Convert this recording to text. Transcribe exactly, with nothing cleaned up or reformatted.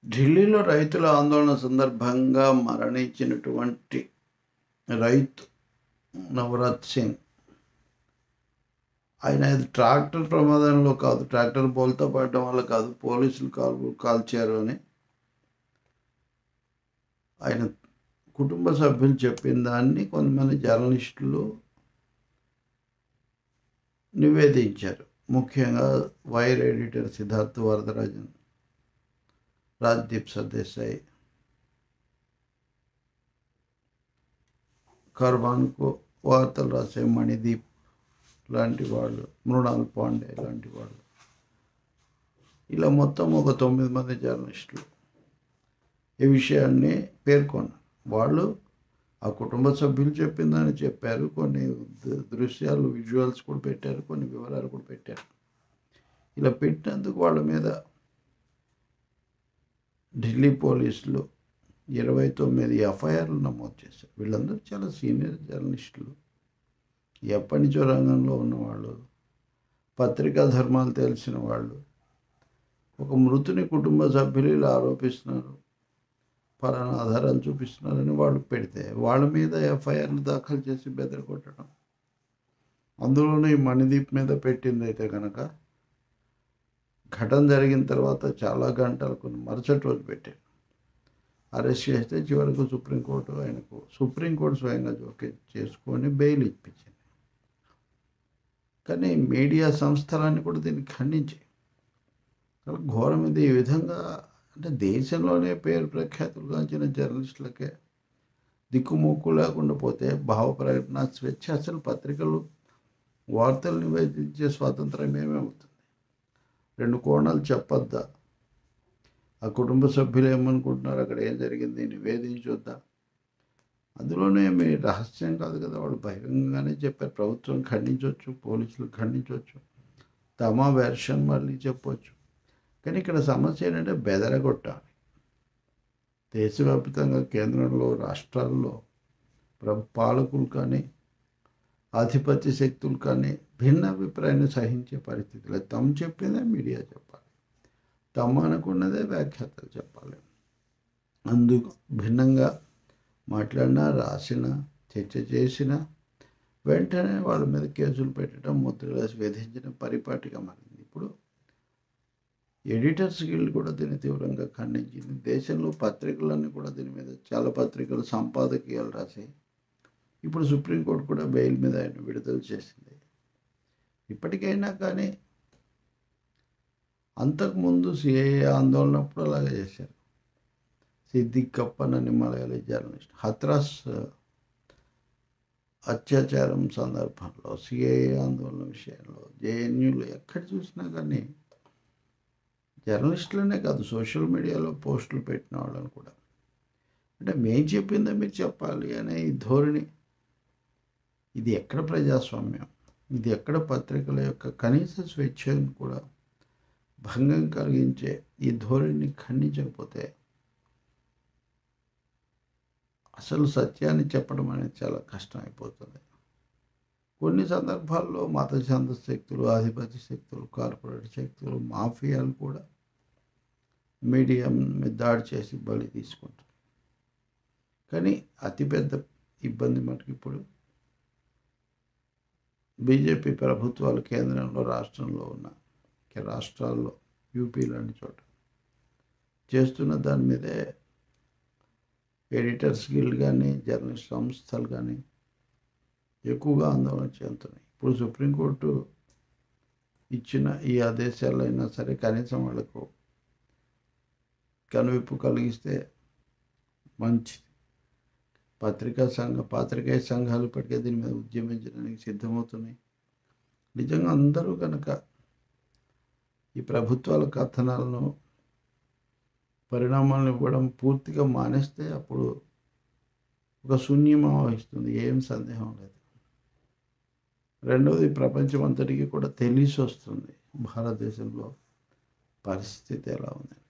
ఢిల్లీలో రైతుల ఆందోళన సందర్భంగా మరణించినటువంటి రైతు నవరత్ సింగ్, ఆయన ఇది ట్రాక్టర్ ప్రమాదంలో కాదు, ట్రాక్టర్ బోల్తా పడడం వల్ల కాదు, పోలీసులు కాల్ కాల్చారు అని ఆయన కుటుంబ సభ్యులు చెప్పిన దాన్ని కొంతమంది జర్నలిస్టులు నివేదించారు. ముఖ్యంగా వైర్ ఎడిటర్ సిద్ధార్థ్ వరదరాజన్, రాజ్దీప్ సర్దేశాయ్, కర్వాన్కు వార్తలు రాసే మణిదీప్ లాంటి వాళ్ళు, మృణాల్ పాండే లాంటి వాళ్ళు, ఇలా మొత్తం ఒక తొమ్మిది మంది జర్నలిస్టులు ఈ విషయాన్ని పేర్కొన్నారు. వాళ్ళు ఆ కుటుంబ సభ్యులు చెప్పిందని చెప్పారు, కొన్ని దృశ్యాలు విజువల్స్ కూడా పెట్టారు, కొన్ని వివరాలు కూడా పెట్టారు. ఇలా పెట్టినందుకు వాళ్ళ మీద ఢిల్లీ పోలీసులు ఇరవై తొమ్మిది ఎఫ్ఐఆర్లు నమోదు చేశారు. వీళ్ళందరూ చాలా సీనియర్ జర్నలిస్టులు, ఎప్పటి నుంచో రంగంలో ఉన్నవాళ్ళు, పత్రికా ధర్మాలు తెలిసిన వాళ్ళు. ఒక మృతుని కుటుంబ సభ్యులు ఇలా ఆరోపిస్తున్నారు, పలానా ఆధారాలు చూపిస్తున్నారని వాళ్ళు పెడితే వాళ్ళ మీద ఎఫ్ఐఆర్లు దాఖలు చేసి బెదరగొట్టడం. అందులోనే ఈ మణిదీప్ మీద పెట్టింది అయితే కనుక ఘటన జరిగిన తర్వాత చాలా గంటలకు మరుసటి రోజు పెట్టారు. అరెస్ట్ చేస్తే చివరకు సుప్రీంకోర్టు ఆయనకు సుప్రీంకోర్టు స్వయంగా జోక్యం చేసుకొని బెయిల్ ఇప్పించింది. కానీ మీడియా సంస్థలన్నీ కూడా దీన్ని ఖండించాయి. చాలా ఘోరం ఇది. ఈ విధంగా అంటే దేశంలోనే పేరు ప్రఖ్యాతులు గాంచిన జర్నలిస్టులకే దిక్కుమొక్కు లేకుండా పోతే భావ ప్రకటన స్వేచ్ఛ, అసలు పత్రికలు వార్తలు నివేదించే స్వాతంత్రం ఏమవుతుంది? రెండు కోణాలు చెప్పొద్దా? ఆ కుటుంబ సభ్యులు ఏమనుకుంటున్నారు, అక్కడ ఏం జరిగింది నివేదించొద్దా? అందులోనే మీ రహస్యం కాదు కదా, వాళ్ళు బహిరంగంగానే చెప్పారు. ప్రభుత్వం ఖండించవచ్చు, పోలీసులు ఖండించవచ్చు, తమ వెర్షన్ మళ్ళీ చెప్పవచ్చు. కానీ ఇక్కడ సమస్య ఏంటంటే బెదరగొట్టాలి. దేశవ్యాప్తంగా కేంద్రంలో, రాష్ట్రాల్లో ప్రభు పాలకులు కానీ ఆధిపత్య శక్తులు కానీ భిన్న అభిప్రాయాన్ని సహించే పరిస్థితులు. తమ చెప్పిందే మీడియా చెప్పాలి, తమ అనుకున్నదే వ్యాఖ్యాతలు చెప్పాలి. అందుకు భిన్నంగా మాట్లాడినా, రాసిన, చర్చ చేసిన వెంటనే వాళ్ళ మీద కేసులు పెట్టడం, ముద్రలేసి వేధించడం పరిపాటిగా మారింది. ఇప్పుడు ఎడిటర్స్ గిల్డ్ కూడా దీన్ని తీవ్రంగా ఖండించింది. దేశంలో పత్రికలన్నీ కూడా దీని మీద, చాలా పత్రికలు సంపాదకీయాలు రాసాయి. ఇప్పుడు సుప్రీంకోర్టు కూడా బెయిల్ మీద ఆయన విడుదల చేసింది. ఇప్పటికైనా కానీ అంతకుముందు సిఏఏ ఆందోళన అప్పుడు అలాగే చేశారు. సిద్దిక్ కప్పన్ అని మలయాళీ జర్నలిస్ట్, హత్రాస్ అత్యాచారం సందర్భంలో, సిఏఏ ఆందోళన విషయంలో, జేఎన్యూలో ఎక్కడ చూసినా కానీ జర్నలిస్టులనే కాదు, సోషల్ మీడియాలో పోస్టులు పెట్టిన వాళ్ళని కూడా, అంటే మేము చెప్పిందే మీరు చెప్పాలి అనే ఈ ధోరణి. ఇది ఎక్కడ ప్రజాస్వామ్యం? ఇది ఎక్కడ పత్రికల యొక్క కనీస స్వేచ్ఛను కూడా భంగం కలిగించే ఈ ధోరణిని ఖండించకపోతే అసలు సత్యాన్ని చెప్పడం అనేది చాలా కష్టం అయిపోతుంది. కొన్ని సందర్భాల్లో మత ఛంద శక్తులు, ఆధిపత్య శక్తులు, కార్పొరేట్ శక్తులు, మాఫియాలు కూడా మీడియా మీద దాడి చేసి బలి తీసుకుంటారు. కానీ అతిపెద్ద ఇబ్బంది మటుకు ఇప్పుడు బీజేపీ ప్రభుత్వాలు కేంద్రంలో, రాష్ట్రంలో ఉన్న రాష్ట్రాల్లో, యూపీ లాంటి చోట చేస్తున్న దాని మీదే ఎడిటర్స్ గిల్డ్ కానీ, జర్నలిస్ట్ సంస్థలు కానీ ఎక్కువగా ఆందోళన చెందుతున్నాయి. ఇప్పుడు సుప్రీంకోర్టు ఇచ్చిన ఈ ఆదేశాలు అయినా సరే కనీసం వాళ్లకు కనువిప్పు కలిగిస్తే మంచిది. పత్రికా సంఘ పాత్రికేయ సంఘాలు ఇప్పటికే దీని మీద ఉద్యమించడానికి సిద్ధమవుతున్నాయి. నిజంగా అందరూ కనుక ఈ ప్రభుత్వాల కథనాలను, పరిణామాలను ఇవ్వడం పూర్తిగా మానేస్తే అప్పుడు ఒక శూన్యం ఆవహిస్తుంది, ఏం సందేహం లేదు. రెండవది, ప్రపంచం అంతటికీ కూడా తెలిసి వస్తుంది భారతదేశంలో పరిస్థితి ఎలా ఉంది.